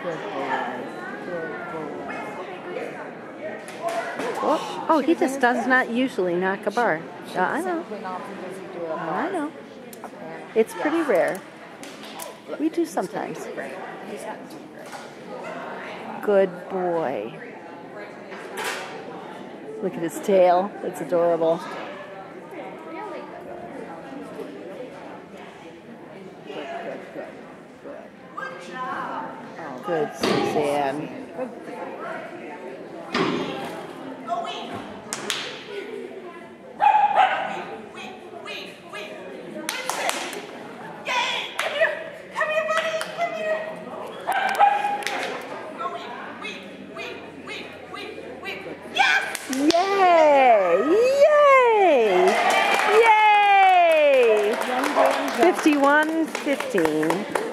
Good boy. Good boy. Oh, he just does not usually knock a bar. I know. I know. It's pretty rare. We do sometimes. Good boy. Look at his tail. It's adorable. Good, Suzanne. Yay! Yay! Yay! 51-15.